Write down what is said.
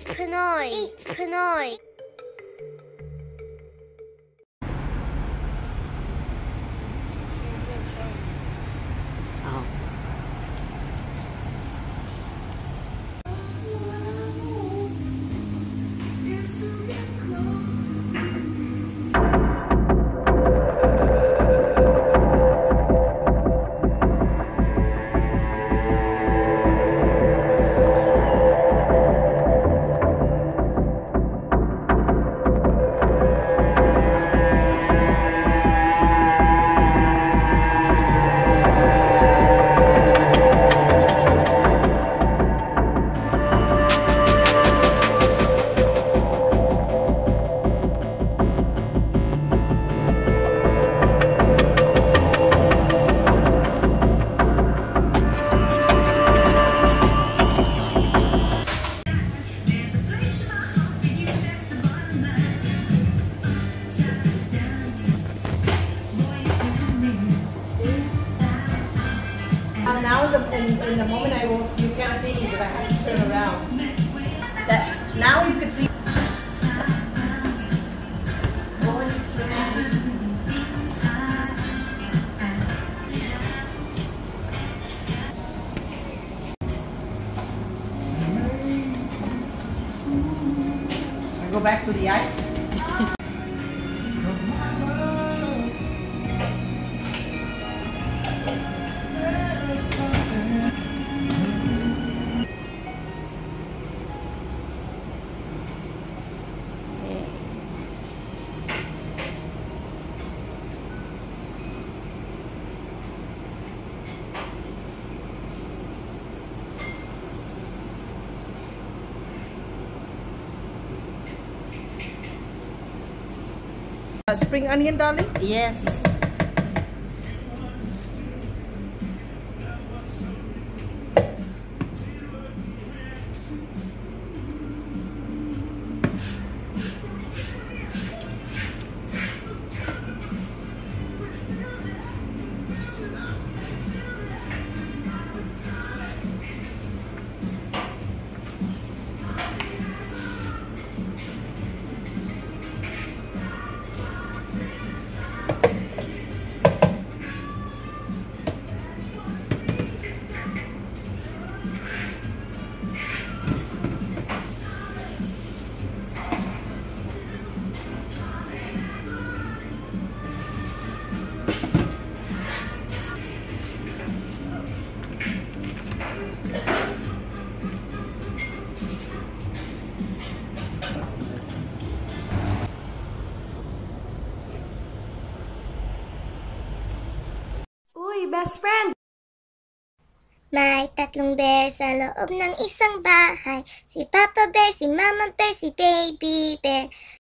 Eat PINOY. Eat PINOY. Oh. Now in the moment I will, you can't see me because I have to turn around. That now you can see. I go back to the ice. Spring onion, darling? Yes. Uy, best friend! May tatlong bear sa loob ng isang bahay. Si Papa Bear, si Mama Bear, si Baby Bear.